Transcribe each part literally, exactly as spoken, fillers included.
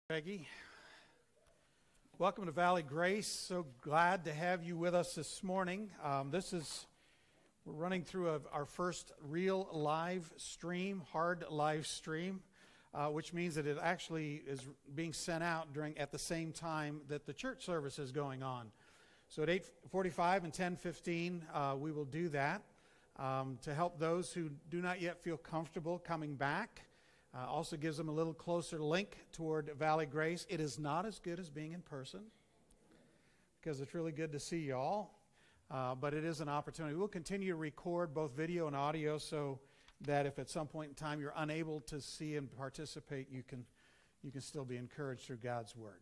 Peggy. Welcome to Valley Grace. So glad to have you with us this morning. Um, this is, we're running through a, our first real live stream, hard live stream, uh, which means that it actually is being sent out during at the same time that the church service is going on. So at eight forty-five and ten fifteen, uh, we will do that um, to help those who do not yet feel comfortable coming back. Uh, also gives them a little closer link toward Valley Grace. It is not as good as being in person because it's really good to see you all, uh, but it is an opportunity. We'll continue to record both video and audio so that if at some point in time you're unable to see and participate, you can, you can still be encouraged through God's Word.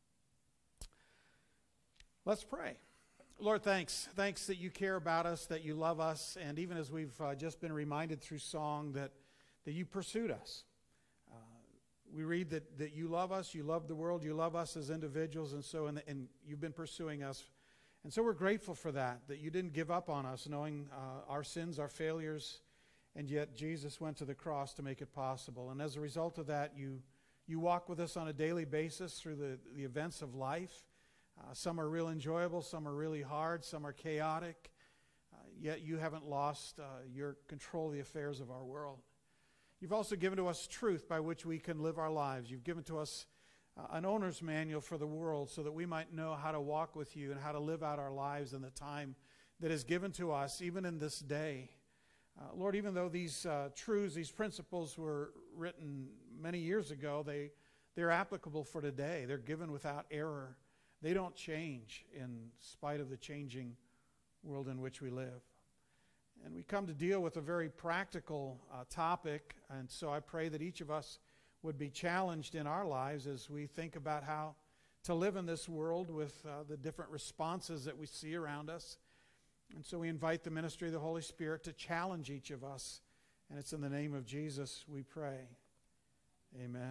Let's pray. Lord, thanks. Thanks that you care about us, that you love us, and even as we've uh, just been reminded through song that, that you pursued us. We read that, that you love us, you love the world, you love us as individuals, and so and, and you've been pursuing us. And so we're grateful for that, that you didn't give up on us, knowing uh, our sins, our failures, and yet Jesus went to the cross to make it possible. And as a result of that, you you walk with us on a daily basis through the, the events of life. Uh, some are real enjoyable, some are really hard, some are chaotic, uh, yet you haven't lost uh, your control of the affairs of our world. You've also given to us truth by which we can live our lives. You've given to us uh, an owner's manual for the world so that we might know how to walk with you and how to live out our lives in the time that is given to us, even in this day. Uh, Lord, even though these uh, truths, these principles were written many years ago, they, they're applicable for today. They're given without error. They don't change in spite of the changing world in which we live. And we come to deal with a very practical uh, topic, and so I pray that each of us would be challenged in our lives as we think about how to live in this world with uh, the different responses that we see around us. And so we invite the ministry of the Holy Spirit to challenge each of us, and it's in the name of Jesus we pray. Amen.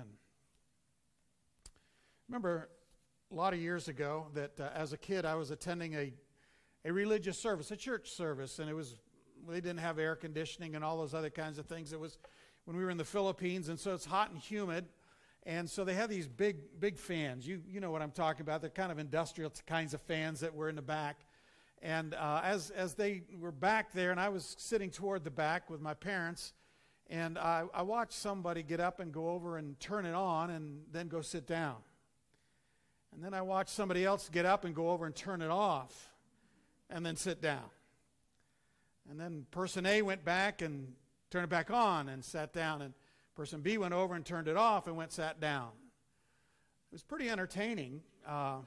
Remember a lot of years ago that uh, as a kid I was attending a, a religious service, a church service, and it was they didn't have air conditioning and all those other kinds of things. It was when we were in the Philippines, and so it's hot and humid. And so they have these big, big fans. You you know what I'm talking about. They're kind of industrial kinds of fans that were in the back. And uh, as, as they were back there, and I was sitting toward the back with my parents, and I, I watched somebody get up and go over and turn it on and then go sit down. And then I watched somebody else get up and go over and turn it off and then sit down. And then person A went back and turned it back on and sat down. And person B went over and turned it off and went sat down. It was pretty entertaining. Uh,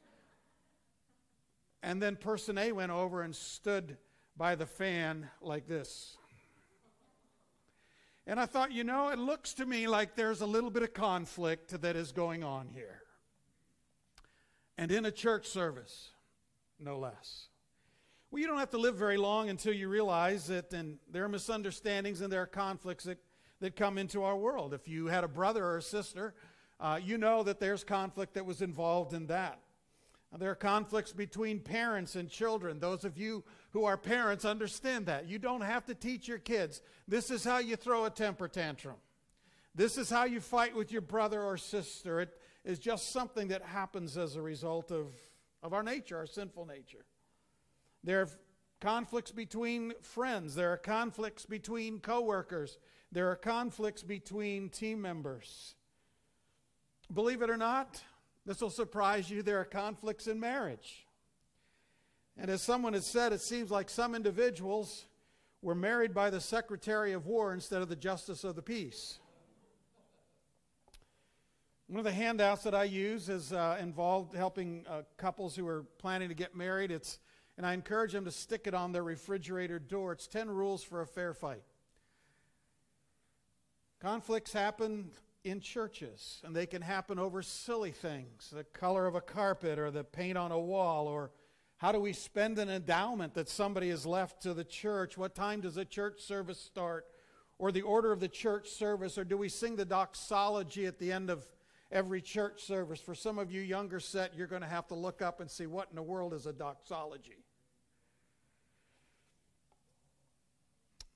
and then person A went over and stood by the fan like this. And I thought, you know, it looks to me like there's a little bit of conflict that is going on here. And in a church service, no less. Well, you don't have to live very long until you realize that and there are misunderstandings and there are conflicts that, that come into our world. If you had a brother or a sister, uh, you know that there's conflict that was involved in that. Uh, there are conflicts between parents and children. Those of you who are parents understand that. You don't have to teach your kids, this is how you throw a temper tantrum. This is how you fight with your brother or sister. It is just something that happens as a result of, of our nature, our sinful nature. There are conflicts between friends. There are conflicts between coworkers. There are conflicts between team members. Believe it or not, this will surprise you, there are conflicts in marriage. And as someone has said, it seems like some individuals were married by the Secretary of War instead of the Justice of the Peace. One of the handouts that I use is uh, involved helping uh, couples who are planning to get married. It's And I encourage them to stick it on their refrigerator door. It's ten rules for a fair fight. Conflicts happen in churches, and they can happen over silly things, the color of a carpet or the paint on a wall, or how do we spend an endowment that somebody has left to the church? What time does a church service start? Or the order of the church service, or do we sing the doxology at the end of every church service? For some of you younger set, you're going to have to look up and see what in the world is a doxology.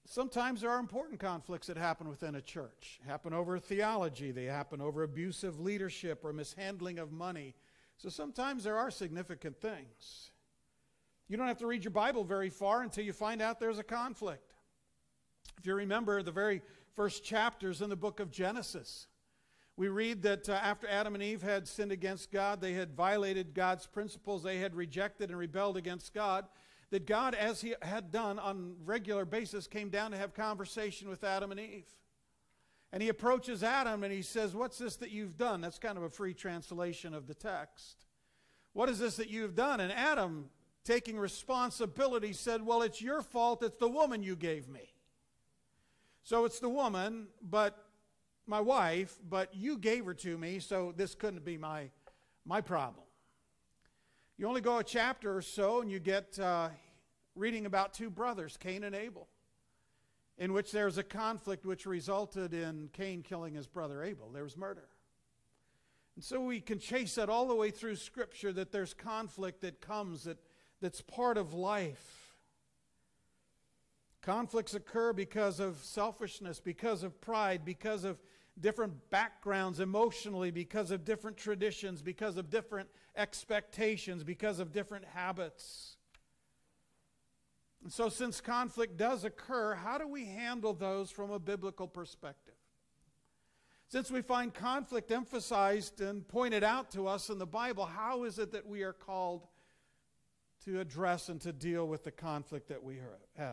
Sometimes there are important conflicts that happen within a church. Happen over theology. They happen over abusive leadership or mishandling of money. So sometimes there are significant things. You don't have to read your Bible very far until you find out there's a conflict. If you remember the very first chapters in the book of Genesis, we read that uh, after Adam and Eve had sinned against God, they had violated God's principles, they had rejected and rebelled against God, that God, as he had done on a regular basis, came down to have conversation with Adam and Eve. And he approaches Adam and he says, "What's this that you've done?" That's kind of a free translation of the text. "What is this that you've done?" And Adam, taking responsibility, said, "Well, it's your fault. It's the woman you gave me. So it's the woman, but my wife, but you gave her to me, so this couldn't be my, my problem." You only go a chapter or so and you get uh, reading about two brothers, Cain and Abel, in which there's a conflict which resulted in Cain killing his brother Abel. There was murder. And so we can chase that all the way through Scripture, that there's conflict that comes, that, that's part of life. Conflicts occur because of selfishness, because of pride, because of different backgrounds emotionally, because of different traditions, because of different expectations, because of different habits. And so since conflict does occur, how do we handle those from a biblical perspective? Since we find conflict emphasized and pointed out to us in the Bible, how is it that we are called to address and to deal with the conflict that we have?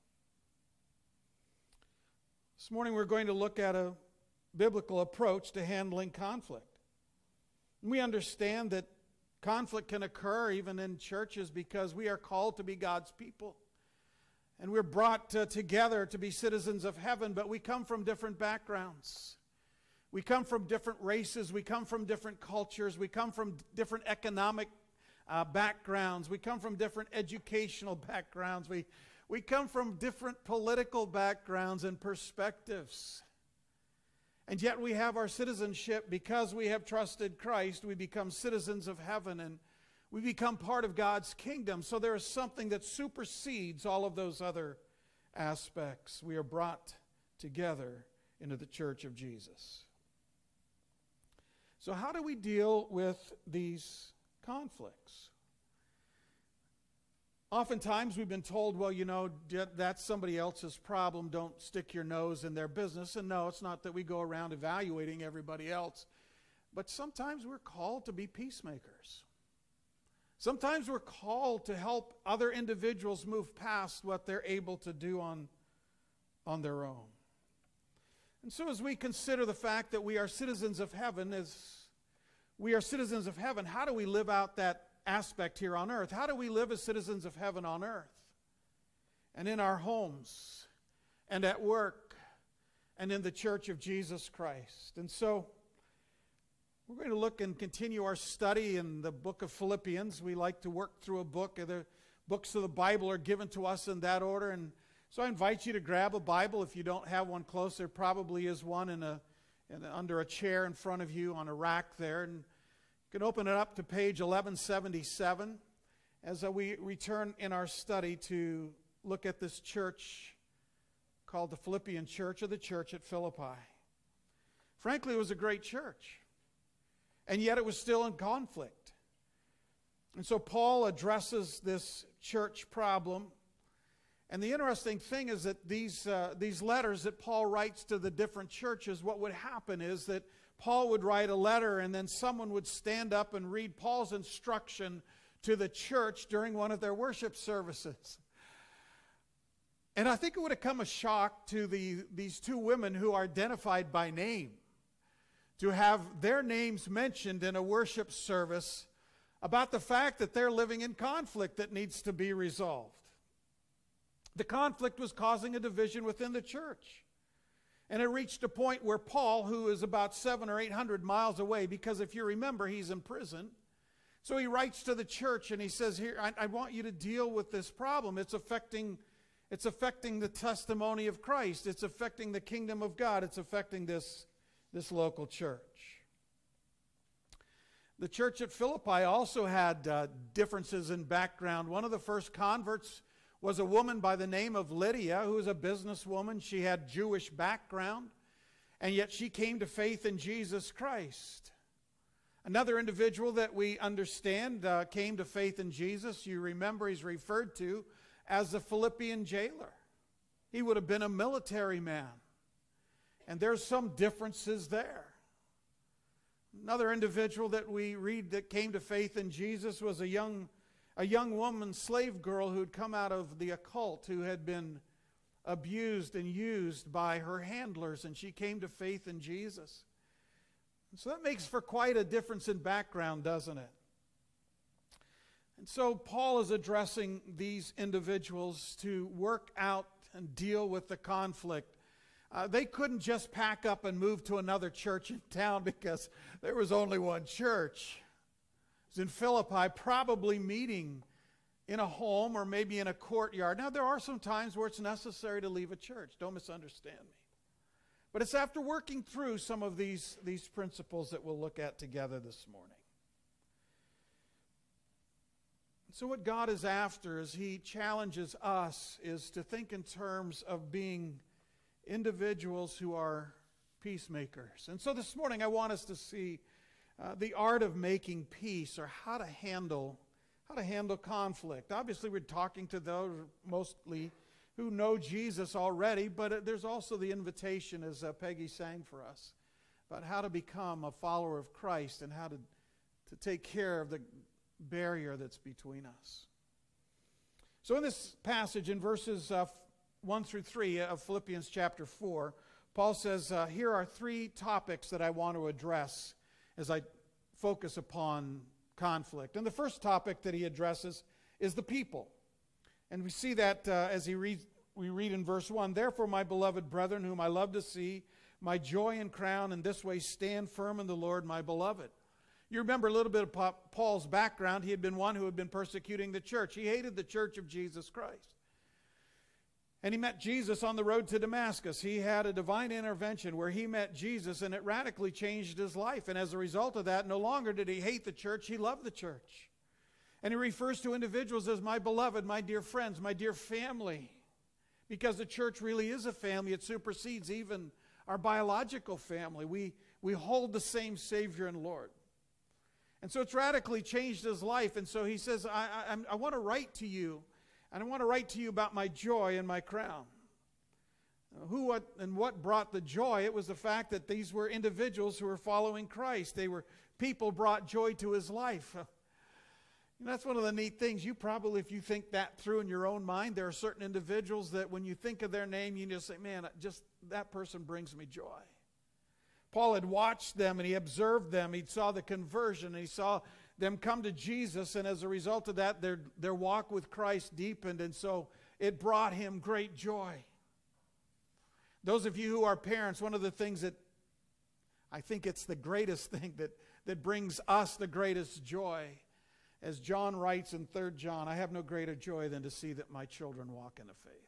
This morning we're going to look at a biblical approach to handling conflict. We understand that conflict can occur even in churches because we are called to be God's people. And we're brought uh, together to be citizens of heaven, but we come from different backgrounds. We come from different races. We come from different cultures. We come from different economic uh, backgrounds. We come from different educational backgrounds. We, we come from different political backgrounds and perspectives. And yet we have our citizenship because we have trusted Christ. We become citizens of heaven and we become part of God's kingdom. So there is something that supersedes all of those other aspects. We are brought together into the church of Jesus. So how do we deal with these conflicts? Oftentimes we've been told, well, you know, that's somebody else's problem. Don't stick your nose in their business. And no, it's not that we go around evaluating everybody else. But sometimes we're called to be peacemakers. Sometimes we're called to help other individuals move past what they're able to do on, on their own. And so as we consider the fact that we are citizens of heaven, as we are citizens of heaven, how do we live out that aspect here on earth? How do we live as citizens of heaven on earth? And in our homes, and at work, and in the church of Jesus Christ. And so we're going to look and continue our study in the book of Philippians. We like to work through a book. The books of the Bible are given to us in that order. And so I invite you to grab a Bible. If you don't have one close, there probably is one in a, in a, under a chair in front of you on a rack there. And you can open it up to page eleven seventy-seven as we return in our study to look at this church called the Philippian church, or the church at Philippi. Frankly, it was a great church. And yet it was still in conflict. And so Paul addresses this church problem. And the interesting thing is that these, uh, these letters that Paul writes to the different churches, what would happen is that Paul would write a letter and then someone would stand up and read Paul's instruction to the church during one of their worship services. And I think it would have come a shock to the, these two women who are identified by name, to have their names mentioned in a worship service about the fact that they're living in conflict that needs to be resolved. The conflict was causing a division within the church. And it reached a point where Paul, who is about seven or eight hundred miles away, because if you remember, he's in prison. So he writes to the church and he says, here, I, I want you to deal with this problem. It's affecting, it's affecting the testimony of Christ. It's affecting the kingdom of God. It's affecting this this local church. The church at Philippi also had uh, differences in background. One of the first converts was a woman by the name of Lydia, who was a businesswoman. She had Jewish background, and yet she came to faith in Jesus Christ. Another individual that we understand uh, came to faith in Jesus, you remember he's referred to as the Philippian jailer. He would have been a military man. And there's some differences there. Another individual that we read that came to faith in Jesus was a young, a young woman, slave girl who had come out of the occult, who had been abused and used by her handlers, and she came to faith in Jesus. And so that makes for quite a difference in background, doesn't it? And so Paul is addressing these individuals to work out and deal with the conflict. Uh, they couldn't just pack up and move to another church in town because there was only one church. It was in Philippi, probably meeting in a home or maybe in a courtyard. Now, there are some times where it's necessary to leave a church. Don't misunderstand me. But it's after working through some of these, these principles that we'll look at together this morning. So what God is after, as he challenges us, is to think in terms of being individuals who are peacemakers. And so this morning I want us to see uh, the art of making peace, or how to handle how to handle conflict. Obviously we're talking to those mostly who know Jesus already, but uh, there's also the invitation, as uh, Peggy sang for us, about how to become a follower of Christ and how to, to take care of the barrier that's between us. So in this passage, in verses uh, one through three of Philippians chapter four, Paul says, uh, here are three topics that I want to address as I focus upon conflict. And the first topic that he addresses is the people. And we see that uh, as he read, we read in verse one, therefore, my beloved brethren, whom I love to see, my joy and crown, in this way stand firm in the Lord, my beloved. You remember a little bit of Paul's background. He had been one who had been persecuting the church. He hated the church of Jesus Christ. And he met Jesus on the road to Damascus. He had a divine intervention where he met Jesus, and it radically changed his life. And as a result of that, no longer did he hate the church, he loved the church. And he refers to individuals as my beloved, my dear friends, my dear family. Because the church really is a family. It supersedes even our biological family. We, we hold the same Savior and Lord. And so it's radically changed his life. And so he says, I, I, I want to write to you, and I want to write to you about my joy and my crown. Who what, and what brought the joy? It was the fact that these were individuals who were following Christ. They were people brought joy to his life. And that's one of the neat things. You probably, if you think that through in your own mind, there are certain individuals that when you think of their name, you just say, man, just that person brings me joy. Paul had watched them and he observed them. He saw the conversion and he saw them come to Jesus. And as a result of that, their, their walk with Christ deepened. And so it brought him great joy. Those of you who are parents, one of the things that I think it's the greatest thing that, that brings us the greatest joy, as John writes in Third John, I have no greater joy than to see that my children walk in the faith.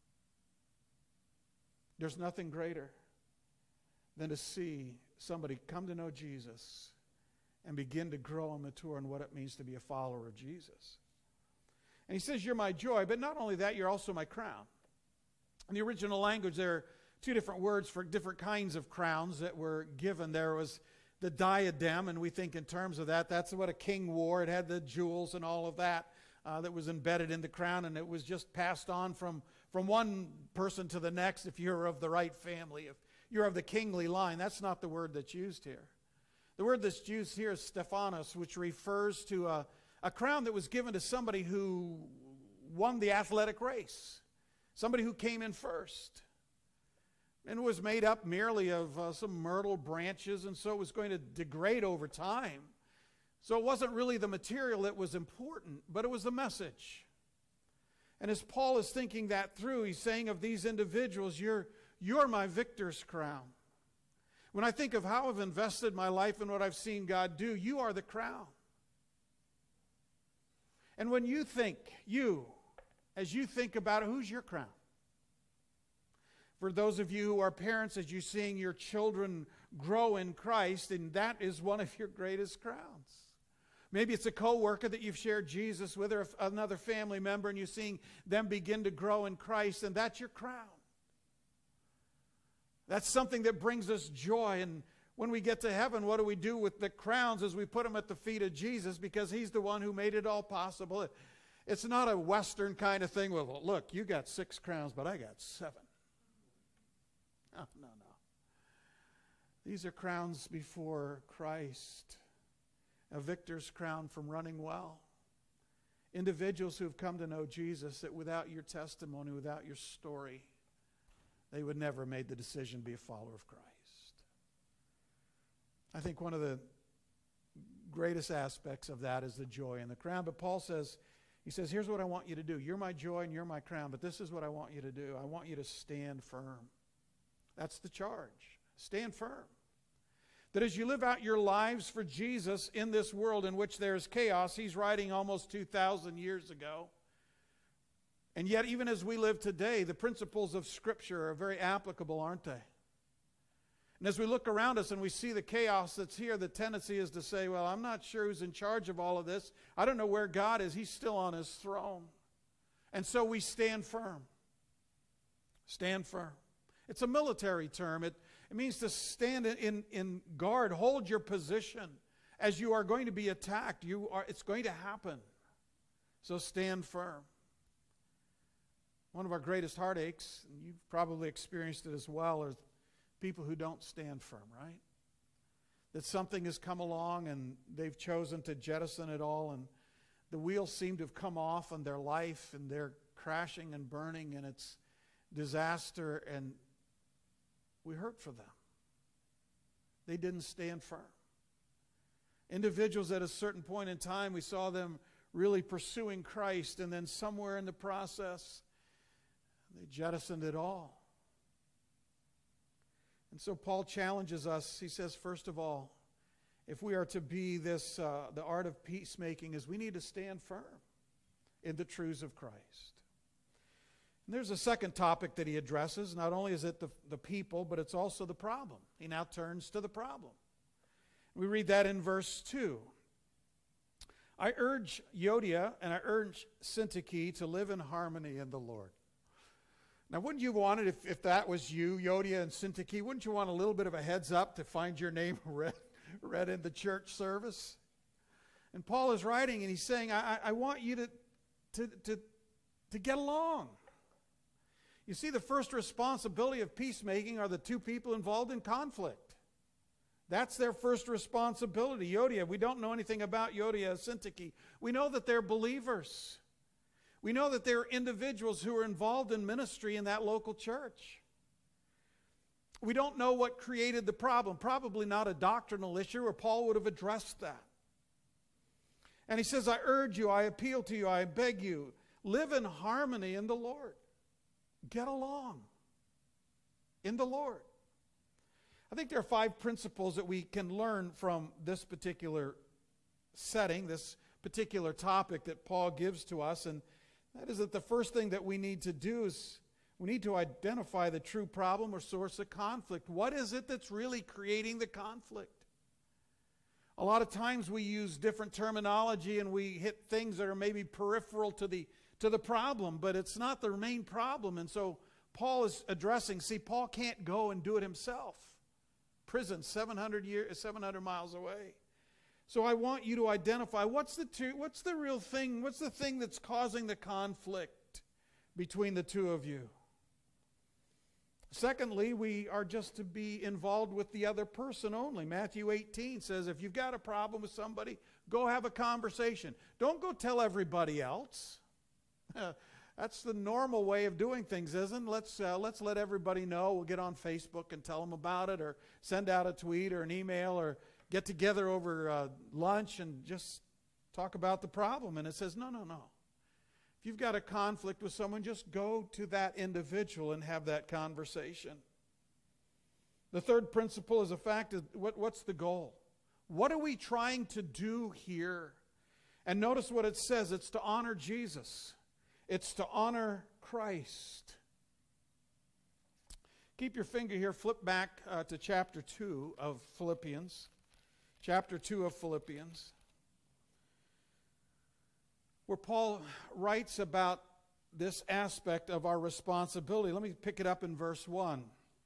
There's nothing greater than to see somebody come to know Jesus and begin to grow and mature in what it means to be a follower of Jesus. And he says, you're my joy, but not only that, you're also my crown. In the original language, there are two different words for different kinds of crowns that were given. There was the diadem, and we think in terms of that, that's what a king wore. It had the jewels and all of that uh, that was embedded in the crown, and it was just passed on from, from one person to the next if you're of the right family, if you're of the kingly line. That's not the word that's used here. The word that's used here is Stephanos, which refers to a, a crown that was given to somebody who won the athletic race, somebody who came in first. And it was made up merely of uh, some myrtle branches, and so it was going to degrade over time. So it wasn't really the material that was important, but it was the message. And as Paul is thinking that through, he's saying of these individuals, you're, you're my victor's crown. When I think of how I've invested my life and what I've seen God do, you are the crown. And when you think, you, as you think about it, who's your crown? For those of you who are parents, as you're seeing your children grow in Christ, and that is one of your greatest crowns. Maybe it's a coworker that you've shared Jesus with, or another family member, and you're seeing them begin to grow in Christ, and that's your crown. That's something that brings us joy. And when we get to heaven, what do we do with the crowns as we put them at the feet of Jesus, because he's the one who made it all possible. It's not a Western kind of thing. Well, look, you got six crowns, but I got seven. No, no, no. These are crowns before Christ. A victor's crown from running well. Individuals who have come to know Jesus, that without your testimony, without your story, they would never have made the decision to be a follower of Christ. I think one of the greatest aspects of that is the joy in the crown. But Paul says, he says, here's what I want you to do. You're my joy and you're my crown, but this is what I want you to do. I want you to stand firm. That's the charge. Stand firm. That as you live out your lives for Jesus in this world in which there is chaos, he's writing almost two thousand years ago. And yet, even as we live today, the principles of Scripture are very applicable, aren't they? And as we look around us and we see the chaos that's here, the tendency is to say, well, I'm not sure who's in charge of all of this. I don't know where God is. He's still on his throne. And so we stand firm. Stand firm. It's a military term. It, it means to stand in, in guard, hold your position. As you are going to be attacked, you are, it's going to happen. So stand firm. One of our greatest heartaches, and you've probably experienced it as well, are people who don't stand firm, right? That something has come along and they've chosen to jettison it all, and the wheels seem to have come off on their life, and they're crashing and burning, and it's disaster, and we hurt for them. They didn't stand firm. Individuals at a certain point in time, we saw them really pursuing Christ, and then somewhere in the process, they jettisoned it all. And so Paul challenges us. He says, first of all, if we are to be this, uh, the art of peacemaking, is we need to stand firm in the truths of Christ. And there's a second topic that he addresses. Not only is it the, the people, but it's also the problem. He now turns to the problem. We read that in verse two. I urge Euodia and I urge Syntyche to live in harmony in the Lord. Now, wouldn't you want it, if, if that was you, Euodia and Syntyche, wouldn't you want a little bit of a heads up to find your name read, read in the church service? And Paul is writing, and he's saying, I, I want you to, to, to, to get along. You see, the first responsibility of peacemaking are the two people involved in conflict. That's their first responsibility. Euodia, we don't know anything about Euodia and Syntyche. We know that they're believers. We know that there are individuals who are involved in ministry in that local church. We don't know what created the problem. Probably not a doctrinal issue, or Paul would have addressed that. And he says, I urge you, I appeal to you, I beg you, live in harmony in the Lord. Get along in the Lord. I think there are five principles that we can learn from this particular setting, this particular topic that Paul gives to us. And that is that the first thing that we need to do is we need to identify the true problem or source of conflict. What is it that's really creating the conflict? A lot of times we use different terminology and we hit things that are maybe peripheral to the to the problem, but it's not the main problem. And so Paul is addressing, see, Paul can't go and do it himself. Prison seven hundred years, seven hundred miles away. So I want you to identify what's the two, what's the real thing, what's the thing that's causing the conflict between the two of you. Secondly, we are just to be involved with the other person only. Matthew eighteen says, if you've got a problem with somebody, go have a conversation. Don't go tell everybody else. That's the normal way of doing things, isn't it? Let's, uh, let's let everybody know. We'll get on Facebook and tell them about it, or send out a tweet or an email, or get together over uh, lunch and just talk about the problem. And it says, no, no, no. If you've got a conflict with someone, just go to that individual and have that conversation. The third principle is a fact of what, what's the goal? What are we trying to do here? And notice what it says. It's to honor Jesus. It's to honor Christ. Keep your finger here. Flip back uh, to chapter two of Philippians. Chapter two of Philippians. where Paul writes about this aspect of our responsibility. Let me pick it up in verse one.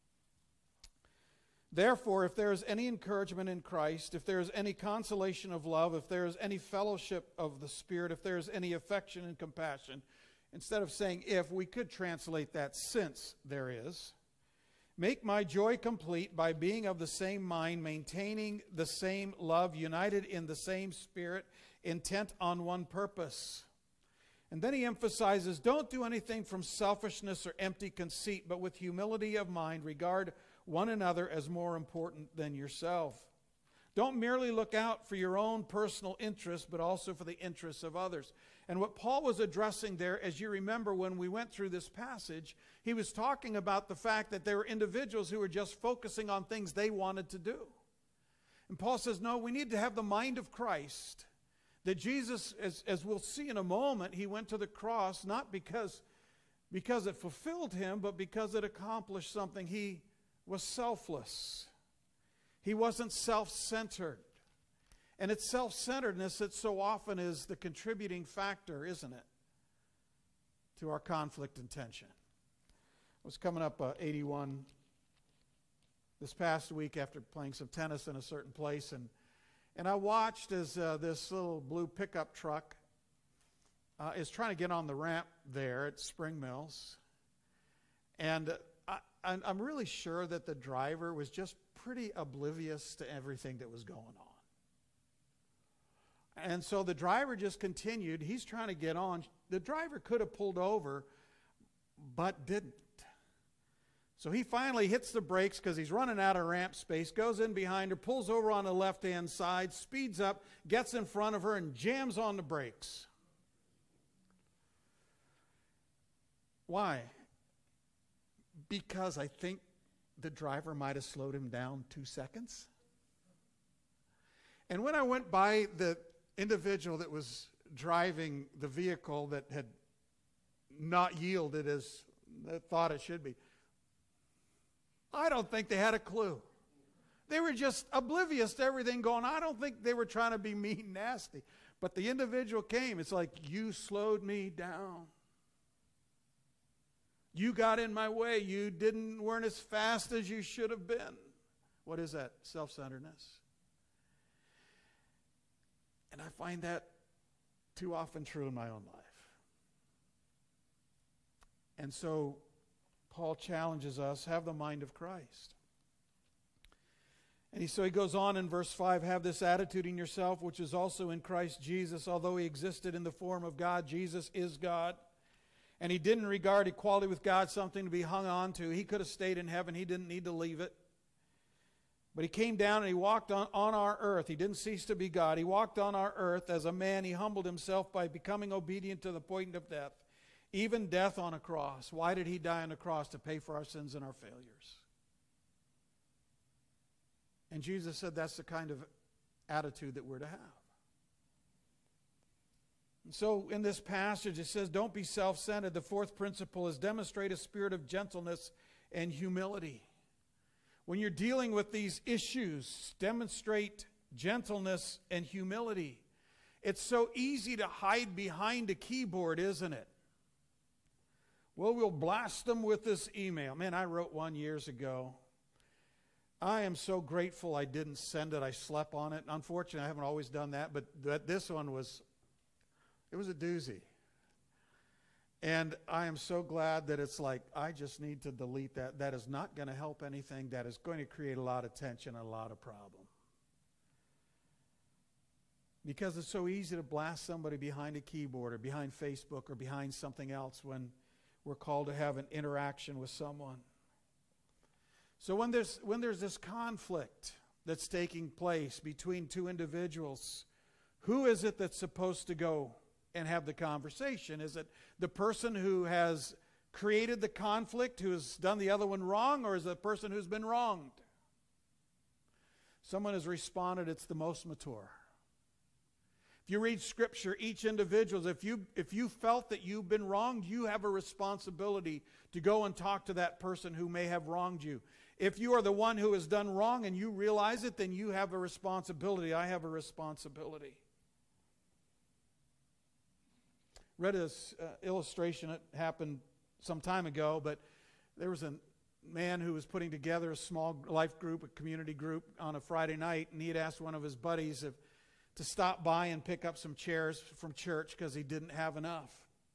Therefore, if there is any encouragement in Christ, if there is any consolation of love, if there is any fellowship of the Spirit, if there is any affection and compassion, instead of saying if, we could translate that since there is. Make my joy complete by being of the same mind, maintaining the same love, united in the same spirit, intent on one purpose. And then he emphasizes, don't do anything from selfishness or empty conceit, but with humility of mind, regard one another as more important than yourself. Don't merely look out for your own personal interests, but also for the interests of others. And what Paul was addressing there, as you remember when we went through this passage, he was talking about the fact that there were individuals who were just focusing on things they wanted to do. And Paul says, no, we need to have the mind of Christ. That Jesus, as, as we'll see in a moment, he went to the cross not because, because it fulfilled him, but because it accomplished something. He was selfless. He wasn't self-centered. And it's self-centeredness that so often is the contributing factor, isn't it, to our conflict and tension. I was coming up uh, eighty-one this past week after playing some tennis in a certain place, and, and I watched as uh, this little blue pickup truck uh, is trying to get on the ramp there at Spring Mills. And uh, I, I'm really sure that the driver was just pretty oblivious to everything that was going on. And so the driver just continued. He's trying to get on. The driver could have pulled over, but didn't. So he finally hits the brakes because he's running out of ramp space, goes in behind her, pulls over on the left-hand side, speeds up, gets in front of her, and jams on the brakes. Why? Because I think the driver might have slowed him down two seconds. And when I went by the individual that was driving the vehicle that had not yielded as they thought it should be, I don't think they had a clue. They were just oblivious to everything going on. I don't think they were trying to be mean and nasty. But the individual came. It's like, you slowed me down. You got in my way. You didn't weren't as fast as you should have been. What is that? Self-centeredness. And I find that too often true in my own life. And so Paul challenges us, have the mind of Christ. And he, so he goes on in verse five, have this attitude in yourself, which is also in Christ Jesus. Although he existed in the form of God, Jesus is God. And he didn't regard equality with God something to be hung on to. He could have stayed in heaven. He didn't need to leave it. But he came down and he walked on, on our earth. He didn't cease to be God. He walked on our earth as a man. He humbled himself by becoming obedient to the point of death, even death on a cross. Why did he die on a cross? To pay for our sins and our failures. And Jesus said that's the kind of attitude that we're to have. And so in this passage it says, don't be self-centered. The fourth principle is demonstrate a spirit of gentleness and humility. When you're dealing with these issues, demonstrate gentleness and humility. It's so easy to hide behind a keyboard, isn't it? Well, we'll blast them with this email. Man, I wrote one years ago. I am so grateful I didn't send it. I slept on it. Unfortunately, I haven't always done that, but th- this one was, it was a doozy. And I am so glad that it's like, I just need to delete that. That is not going to help anything. That is going to create a lot of tension and a lot of problem. Because it's so easy to blast somebody behind a keyboard or behind Facebook or behind something else when we're called to have an interaction with someone. So when there's, when there's this conflict that's taking place between two individuals, who is it that's supposed to go and have the conversation? Is it the person who has created the conflict, who has done the other one wrong, or is it the person who's been wronged? Someone has responded, it's the most mature. If you read Scripture, each individual, if you, if you felt that you've been wronged, you have a responsibility to go and talk to that person who may have wronged you. If you are the one who has done wrong and you realize it, then you have a responsibility. I have a responsibility. read this uh, illustration. It happened some time ago, but there was a man who was putting together a small life group, a community group on a Friday night, and he had asked one of his buddies if, to stop by and pick up some chairs from church because he didn't have enough.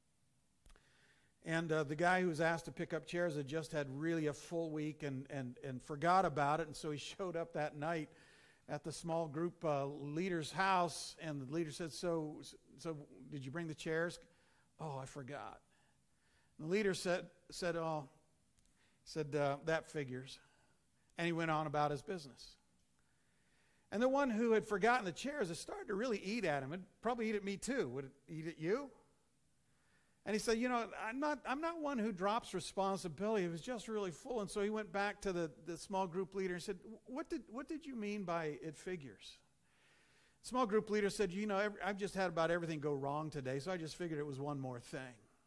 And uh, the guy who was asked to pick up chairs had just had really a full week and, and, and forgot about it, and so he showed up that night at the small group uh, leader's house, and the leader said, so, so did you bring the chairs? Oh, I forgot. And the leader said, said oh, said, uh, that figures. And he went on about his business. And the one who had forgotten the chairs, it started to really eat at him. It'd probably eat at me too. Would it eat at you? And he said, you know, I'm not, I'm not one who drops responsibility. It was just really full. And so he went back to the, the small group leader and said, what did, what did you mean by it figures? Small group leader said, you know, every, I've just had about everything go wrong today, so I just figured it was one more thing.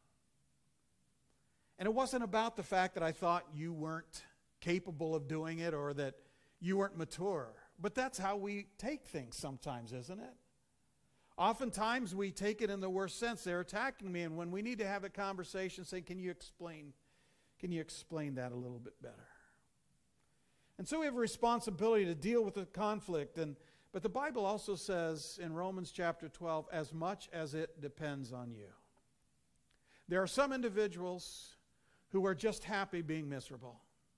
And it wasn't about the fact that I thought you weren't capable of doing it or that you weren't mature. But that's how we take things sometimes, isn't it? Oftentimes we take it in the worst sense. They're attacking me, and when we need to have a conversation, say, can you explain, can you explain that a little bit better? And so we have a responsibility to deal with the conflict. And but the Bible also says in Romans chapter twelve, as much as it depends on you. There are some individuals who are just happy being miserable.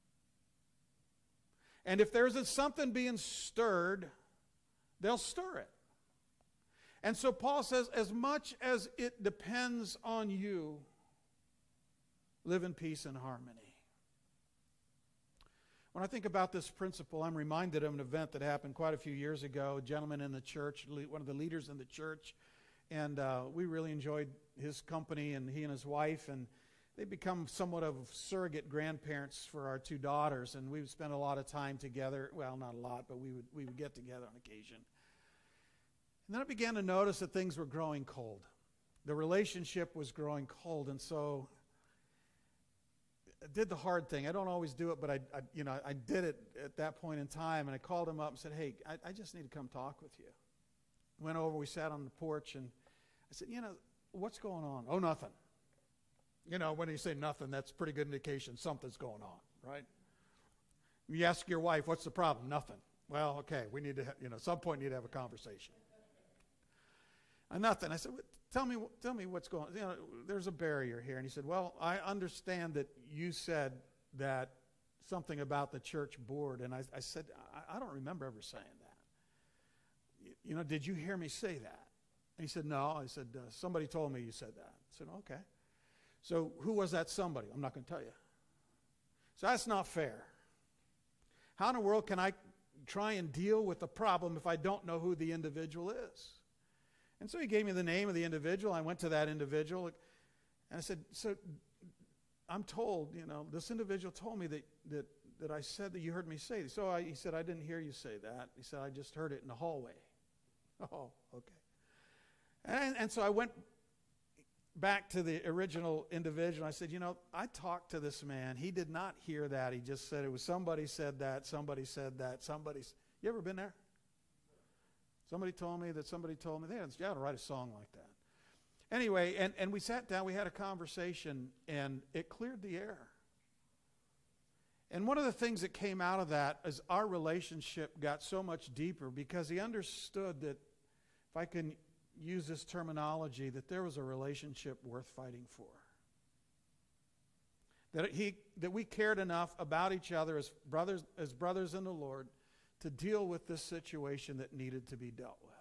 And if there's something being stirred, they'll stir it. And so Paul says, as much as it depends on you, live in peace and harmony. When I think about this principle, I'm reminded of an event that happened quite a few years ago. A gentleman in the church, one of the leaders in the church, and uh, we really enjoyed his company, and he and his wife, and they become somewhat of surrogate grandparents for our two daughters, and we would spend a lot of time together. Well, not a lot, but we would we would get together on occasion. And then I began to notice that things were growing cold. The relationship was growing cold, and so I did the hard thing. I don't always do it, but I, I you know, I did it at that point in time, and I called him up and said, hey, I, I just need to come talk with you. Went over, we sat on the porch, and I said, you know, what's going on? Oh, nothing. You know, when you say nothing, that's a pretty good indication something's going on, right? You ask your wife, what's the problem? Nothing. Well, okay, we need to, ha- you know, at some point need to have a conversation. And nothing. I said, tell me, tell me what's going on. You know, there's a barrier here. And he said, well, I understand that you said that something about the church board. And I, I said, I, I don't remember ever saying that. You, you know, did you hear me say that? And he said, no. I said, uh, somebody told me you said that. I said, okay. So who was that somebody? I'm not going to tell you. So that's not fair. How in the world can I try and deal with the problem if I don't know who the individual is? And so he gave me the name of the individual. I went to that individual, and I said, so I'm told, you know, this individual told me that that, that I said that you heard me say. So I, he said, I didn't hear you say that. He said, I just heard it in the hallway. Oh, okay. And, and so I went back to the original individual. I said, you know, I talked to this man. He did not hear that. He just said it was somebody said that, somebody said that, somebody's. You ever been there? Somebody told me that somebody told me. They had, you ought to write a song like that. Anyway, and, and we sat down, we had a conversation, and it cleared the air. And one of the things that came out of that is our relationship got so much deeper because he understood that, if I can use this terminology, that there was a relationship worth fighting for. That he that we cared enough about each other as brothers as brothers in the Lord to deal with this situation that needed to be dealt with.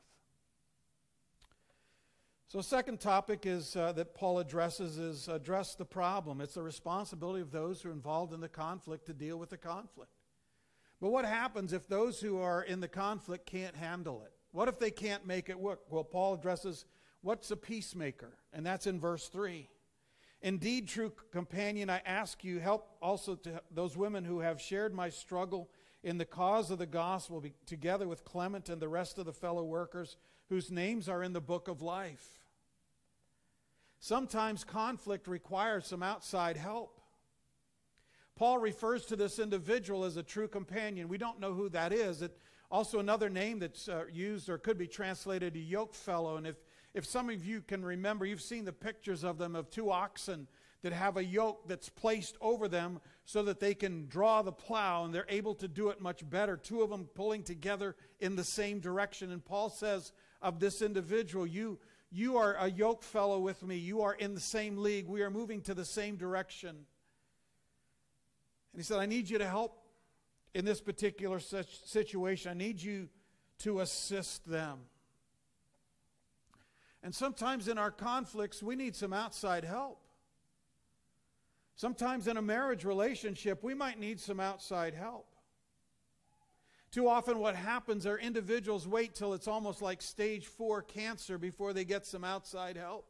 So second topic is uh, that Paul addresses is address the problem. It's the responsibility of those who are involved in the conflict to deal with the conflict. But what happens if those who are in the conflict can't handle it? What if they can't make it work? Well, Paul addresses what's a peacemaker, and that's in verse three. Indeed, true companion, I ask you, help also to those women who have shared my struggle in the cause of the gospel, be, together with Clement and the rest of the fellow workers whose names are in the book of life. Sometimes conflict requires some outside help. Paul refers to this individual as a true companion. We don't know who that is. It, also another name that's uh, used or could be translated a yoke fellow. And if, if some of you can remember, you've seen the pictures of them, of two oxen that have a yoke that's placed over them so that they can draw the plow, and they're able to do it much better. Two of them pulling together in the same direction. And Paul says of this individual, you, you are a yoke fellow with me. You are in the same league. We are moving to the same direction. And he said, I need you to help in this particular situation. I need you to assist them. And sometimes in our conflicts, we need some outside help. Sometimes in a marriage relationship, we might need some outside help. Too often what happens are individuals wait till it's almost like stage four cancer before they get some outside help.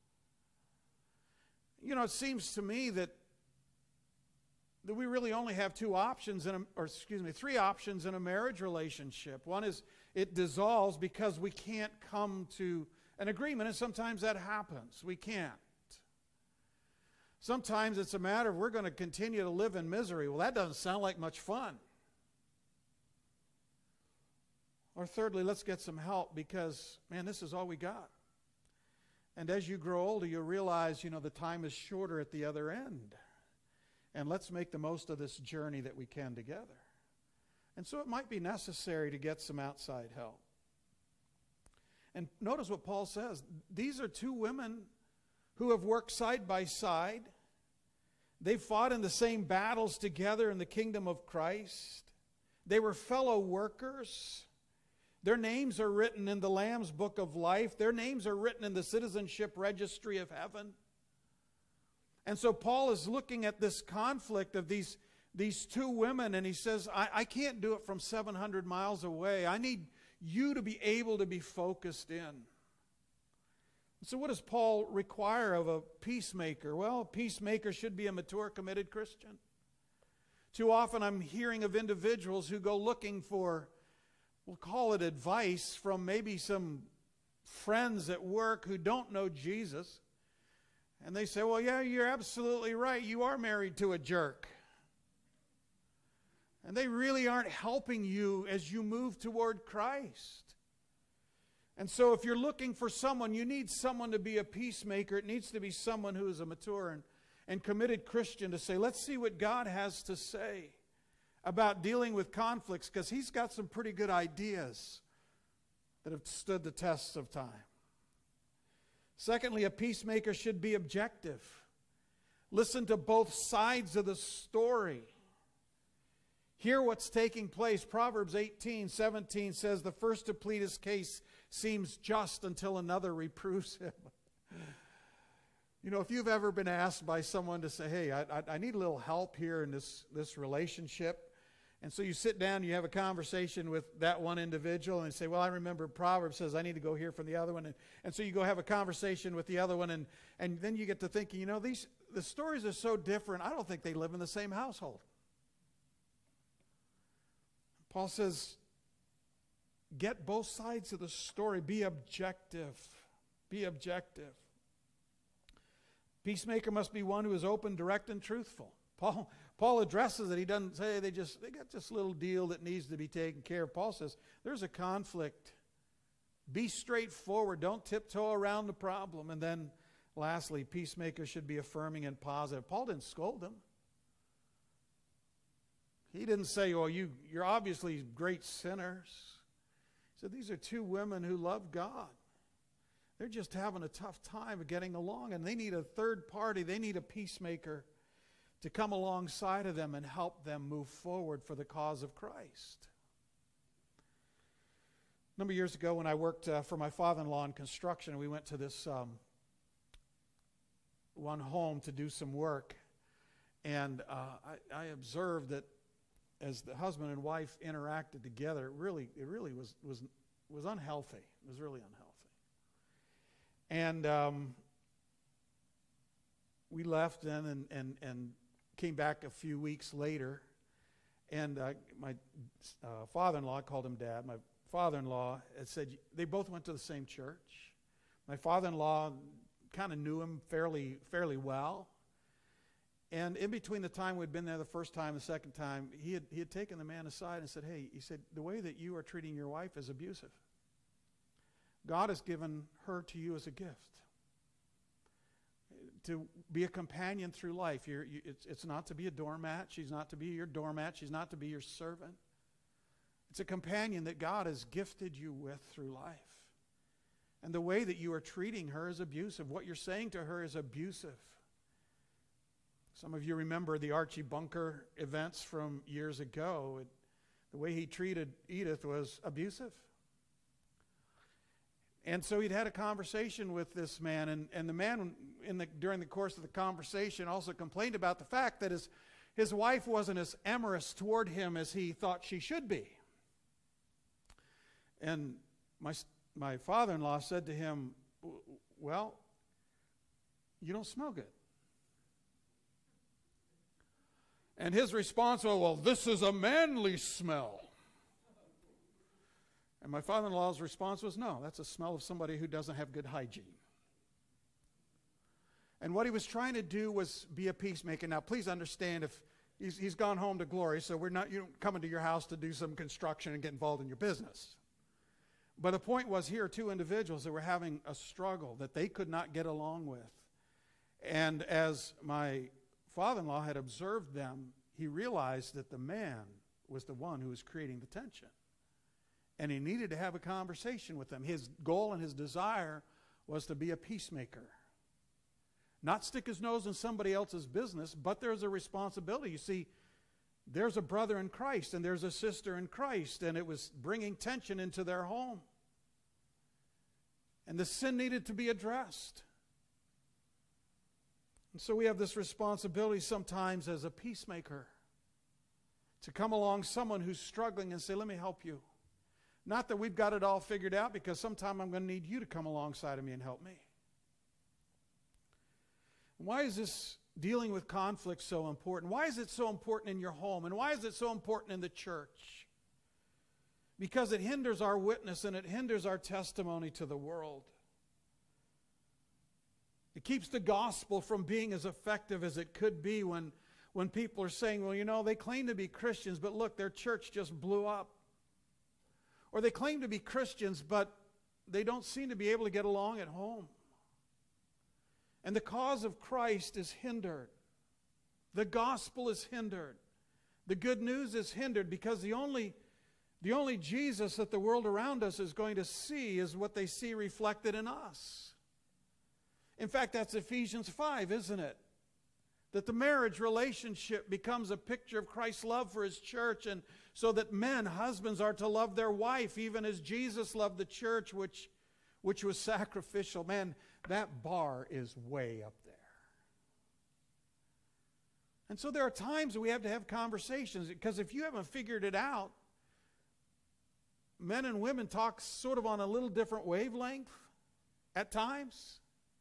You know, it seems to me that, that we really only have two options, in a, or excuse me, three options in a marriage relationship. One is it dissolves because we can't come to an agreement, and sometimes that happens. We can't. Sometimes it's a matter of we're going to continue to live in misery. Well, that doesn't sound like much fun. Or thirdly, let's get some help because, man, this is all we got. And as you grow older, you'll realize, you know, the time is shorter at the other end. And let's make the most of this journey that we can together. And so it might be necessary to get some outside help. And notice what Paul says. These are two women who have worked side by side. They've fought in the same battles together in the kingdom of Christ. They were fellow workers. Their names are written in the Lamb's book of life. Their names are written in the citizenship registry of heaven. And so Paul is looking at this conflict of these, these two women, and he says, I, I can't do it from seven hundred miles away. I need you to be able to be focused in. So what does Paul require of a peacemaker? Well, a peacemaker should be a mature, committed Christian. Too often I'm hearing of individuals who go looking for, we'll call it advice, from maybe some friends at work who don't know Jesus. And they say, well, yeah, you're absolutely right. You are married to a jerk. And they really aren't helping you as you move toward Christ. And so if you're looking for someone, you need someone to be a peacemaker. It needs to be someone who is a mature and, and committed Christian to say, let's see what God has to say about dealing with conflicts, because he's got some pretty good ideas that have stood the tests of time. Secondly, a peacemaker should be objective. Listen to both sides of the story. Hear what's taking place. Proverbs eighteen seventeen says, the first to plead his case seems just until another reproves him. You know, if you've ever been asked by someone to say, hey, I, I, I need a little help here in this, this relationship. And so you sit down and you have a conversation with that one individual and they say, well, I remember Proverbs says I need to go hear from the other one. And, and so you go have a conversation with the other one, and, and then you get to thinking, you know, these the stories are so different, I don't think they live in the same household. Paul says, get both sides of the story. Be objective. Be objective. Peacemaker must be one who is open, direct, and truthful. Paul, Paul addresses it. He doesn't say they just they got this little deal that needs to be taken care of. Paul says, there's a conflict. Be straightforward. Don't tiptoe around the problem. And then lastly, peacemaker should be affirming and positive. Paul didn't scold them. He didn't say, oh, you, you're obviously great sinners. He said, these are two women who love God. They're just having a tough time of getting along, and they need a third party. They need a peacemaker to come alongside of them and help them move forward for the cause of Christ. A number of years ago when I worked uh, for my father-in-law in construction, we went to this um, one home to do some work, and uh, I, I observed that as the husband and wife interacted together, it really, it really was was was unhealthy. It was really unhealthy. And um, we left then and, and and came back a few weeks later, and uh, my uh, father-in-law, I called him Dad. My father-in-law had said they both went to the same church. My father-in-law kind of knew him fairly fairly well. And in between the time we'd been there the first time, the second time, he had, he had taken the man aside and said, hey, he said, the way that you are treating your wife is abusive. God has given her to you as a gift. To be a companion through life. You're, you, it's, it's not to be a doormat. She's not to be your doormat. She's not to be your servant. It's a companion that God has gifted you with through life. And the way that you are treating her is abusive. What you're saying to her is abusive. Some of you remember the Archie Bunker events from years ago. It, the way he treated Edith was abusive. And so he'd had a conversation with this man, and, and the man in the, during the course of the conversation also complained about the fact that his, his wife wasn't as amorous toward him as he thought she should be. And my, my father-in-law said to him, well, you don't smell good. And his response was, well, this is a manly smell. And my father-in-law's response was, no, that's a smell of somebody who doesn't have good hygiene. And what he was trying to do was be a peacemaker. Now, please understand, if he's, he's gone home to glory, so we're not you coming to your house to do some construction and get involved in your business. But the point was, here are two individuals that were having a struggle that they could not get along with. And as my father-in-law had observed them, he realized that the man was the one who was creating the tension. And he needed to have a conversation with them. His goal and his desire was to be a peacemaker. Not stick his nose in somebody else's business, but there's a responsibility. You see, there's a brother in Christ and there's a sister in Christ, and it was bringing tension into their home. And the sin needed to be addressed. And so we have this responsibility sometimes as a peacemaker to come along someone who's struggling and say, let me help you. Not that we've got it all figured out, because sometime I'm going to need you to come alongside of me and help me. Why is this dealing with conflict so important? Why is it so important in your home? And why is it so important in the church? Because it hinders our witness and it hinders our testimony to the world. It keeps the gospel from being as effective as it could be when, when people are saying, well, you know, they claim to be Christians, but look, their church just blew up. Or they claim to be Christians, but they don't seem to be able to get along at home. And the cause of Christ is hindered. The gospel is hindered. The good news is hindered, because the only, the only Jesus that the world around us is going to see is what they see reflected in us. In fact, that's Ephesians five, isn't it? That the marriage relationship becomes a picture of Christ's love for his church, and so that men, husbands, are to love their wife, even as Jesus loved the church, which, which was sacrificial. Man, that bar is way up there. And so there are times that we have to have conversations, because if you haven't figured it out, men and women talk sort of on a little different wavelength at times.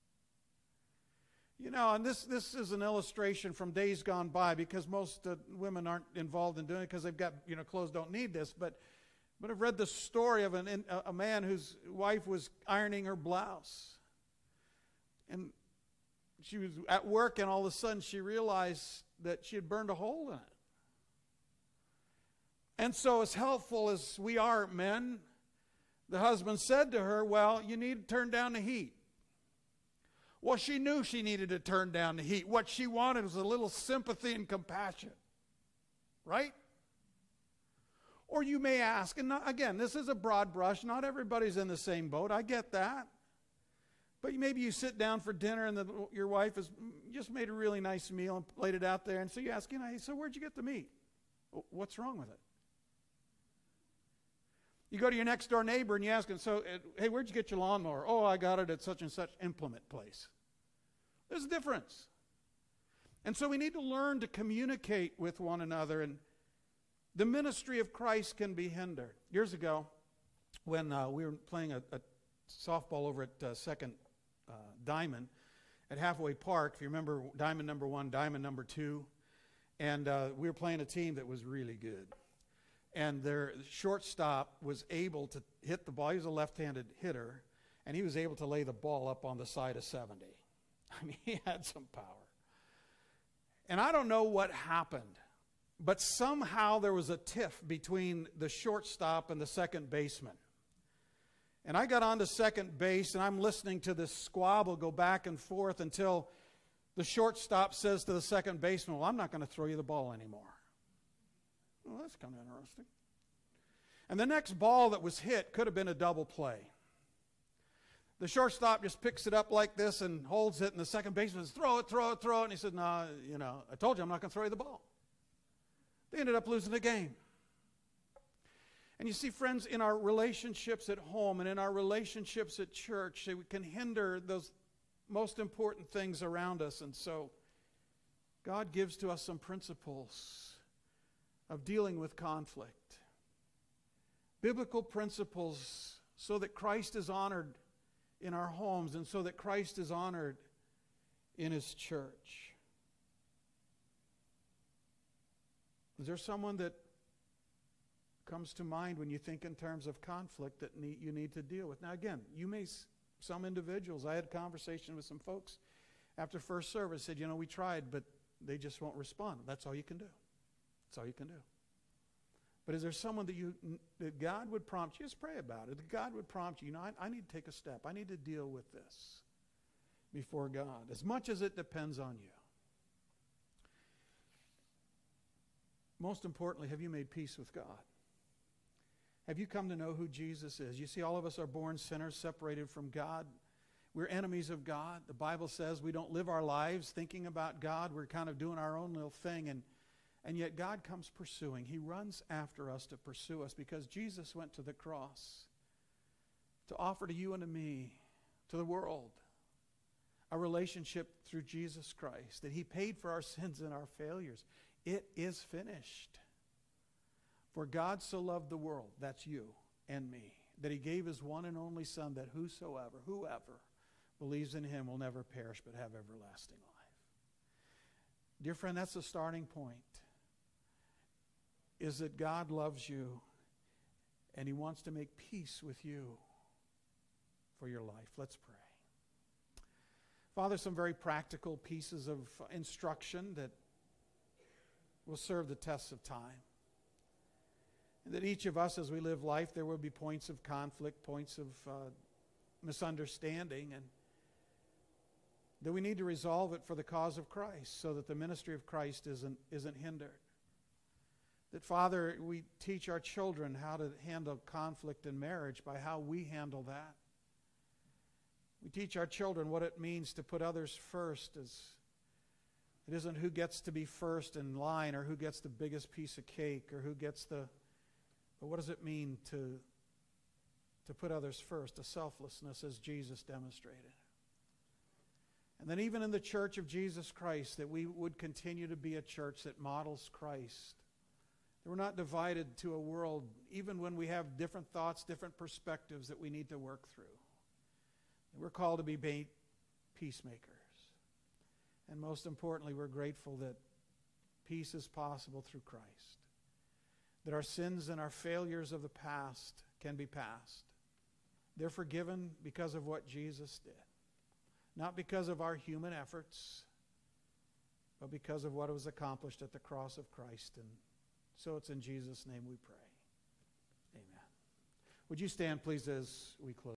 You know, and this, this is an illustration from days gone by, because most uh, women aren't involved in doing it because they've got, you know, clothes don't need this. But, but I've read the story of an, a man whose wife was ironing her blouse. And she was at work, and all of a sudden she realized that she had burned a hole in it. And so, as helpful as we are men, the husband said to her, well, you need to turn down the heat. Well, she knew she needed to turn down the heat. What she wanted was a little sympathy and compassion. Right? Or you may ask, and not, again, this is a broad brush. Not everybody's in the same boat. I get that. But maybe you sit down for dinner, and the, your wife has just made a really nice meal and laid it out there. And so you ask, you know, hey, so where'd you get the meat? What's wrong with it? You go to your next door neighbor and you ask him, so, hey, where'd you get your lawnmower? Oh, I got it at such and such implement place. There's a difference. And so we need to learn to communicate with one another, and the ministry of Christ can be hindered. Years ago, when uh, we were playing a, a softball over at uh, Second uh, Diamond at Halfway Park, if you remember Diamond number one, Diamond number two, and uh, we were playing a team that was really good. And their shortstop was able to hit the ball. He was a left-handed hitter, and he was able to lay the ball up on the side of seventy. I mean, he had some power. And I don't know what happened, but somehow there was a tiff between the shortstop and the second baseman. And I got onto second base, and I'm listening to this squabble go back and forth until the shortstop says to the second baseman, well, I'm not going to throw you the ball anymore. Well, that's kind of interesting. And the next ball that was hit could have been a double play. The shortstop just picks it up like this and holds it, and the second baseman says, throw it, throw it, throw it. And he said, no, you know, I told you I'm not going to throw you the ball. They ended up losing the game. And you see, friends, in our relationships at home and in our relationships at church, we can hinder those most important things around us. And so God gives to us some principles of dealing with conflict. Biblical principles so that Christ is honored in our homes and so that Christ is honored in His church. Is there someone that comes to mind when you think in terms of conflict that need, you need to deal with? Now again, you may, some individuals, I had a conversation with some folks after first service, said, you know, we tried, but they just won't respond. That's all you can do. That's all you can do. But is there someone that you that God would prompt you? Just pray about it. That God would prompt you, you know, I, I need to take a step. I need to deal with this before God, as much as it depends on you. Most importantly, have you made peace with God? Have you come to know who Jesus is? You see, all of us are born sinners, separated from God. We're enemies of God. The Bible says we don't live our lives thinking about God. We're kind of doing our own little thing, and, and yet God comes pursuing. He runs after us to pursue us because Jesus went to the cross to offer to you and to me, to the world, a relationship through Jesus Christ, that He paid for our sins and our failures. It is finished. For God so loved the world, that's you and me, that He gave His one and only Son, that whosoever, whoever believes in Him will never perish but have everlasting life. Dear friend, that's the starting point, is that God loves you and He wants to make peace with you for your life. Let's pray. Father, some very practical pieces of instruction that will serve the test of time. And that each of us, as we live life, there will be points of conflict, points of uh, misunderstanding, and that we need to resolve it for the cause of Christ so that the ministry of Christ isn't, isn't hindered. That, Father, we teach our children how to handle conflict in marriage by how we handle that. We teach our children what it means to put others first. As it isn't who gets to be first in line or who gets the biggest piece of cake or who gets the... But what does it mean to, to put others first, a selflessness as Jesus demonstrated? And then even in the church of Jesus Christ, that we would continue to be a church that models Christ. That we're not divided to a world, even when we have different thoughts, different perspectives that we need to work through. That we're called to be peacemakers. And most importantly, we're grateful that peace is possible through Christ. That our sins and our failures of the past can be past. They're forgiven because of what Jesus did. Not because of our human efforts, but because of what was accomplished at the cross of Christ. And so it's in Jesus' name we pray. Amen. Would you stand, please, as we close?